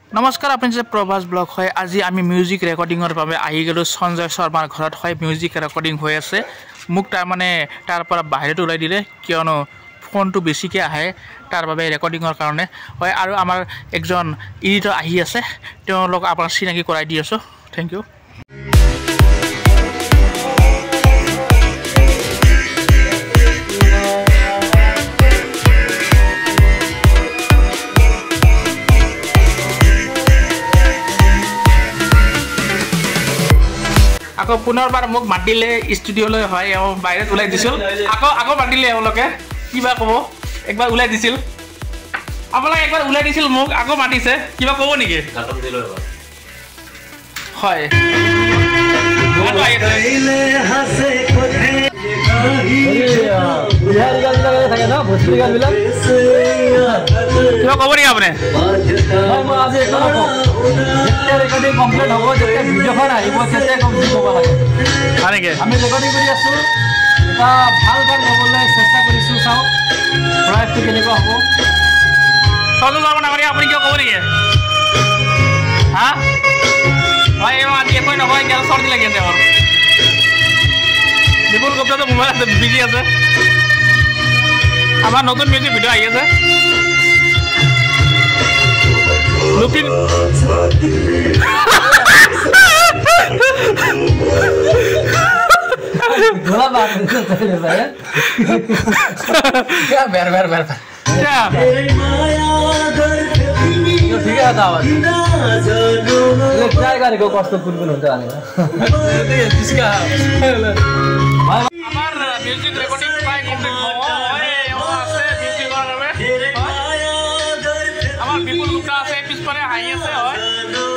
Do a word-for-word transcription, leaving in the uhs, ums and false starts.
নমস্কাৰ আপুনি যে প্ৰভাস ব্লগ হয় আজি আমি মিউজিক ৰেকৰ্ডিংৰ বাবে আহি গলো সঞ্জয় শৰ্মাৰ ঘৰত হয় মিউজিক ৰেকৰ্ডিং হৈ আছে মোক তাৰ মানে তাৰ পৰা বাহিৰত ওলাই দিলে কিয়নো ফোনটো বেছিকৈ আহে তাৰ বাবে ৰেকৰ্ডিংৰ কাৰণে হয় আৰু আমাৰ একজন এডিটৰ আহি আছে তেওঁলোক আপোনাক চিনাকি কৰাই দি আছো থ্যাংক ইউ আকৌ পুনৰবাৰ মোক মাতিলে ষ্টুডিঅ'লৈ হয় এওঁ বাহিৰত ওলাই দিছিল আকৌ আকৌ মাতিলে এওঁলোকে কিবা ক'ব একবাৰ ওলাই দিছিল আপোনালোকে একবাৰ ওলাই দিছিল মোক আকৌ মাতিছে কিবা ক'ব নেকি হয় কিবা ক'ব নেকি আপুনি ৰেকৰ্ডিং কমপ্লিট হ'ব যেতিয়া ভিডিঅ'খন আহিব তেতিয়া কমপ্লিট হ'ব লাগে হয় নেকি আমি ৰেকৰ্ডিং কৰি আছোঁ এটা ভাল গান গাবলৈ চেষ্টা কৰিছোঁ চাওঁ প্ৰয়াসটো কেনেকুৱা হ'ব চলো যাব নাপাৰি আপুনি কিয় ক'ব নেকি হা হয় এই আজি একোৱে নকয় এতিয়া চৰ্দি লাগি আছে মোৰ বিপুল গুপ্তাটো মোবাইল আছে বিজি আছে আমাৰ নতুন মিউজিক ভিডিঅ' আহি আছে লুকিং गोला बात नहीं चले भाई क्या बेर बेर बेर क्या यो ठीक है आवाज ये ट्राई गरेको कस्तो कुनकुन हुन्छ भने त्यसका আমার মিউজিক রেকর্ডিং প্রায় কমপ্লিট হয় ও আছে মিউজিক বানাবে আমার বিপুল গুপ্তা আছে পিছপরে হাই আছে হয়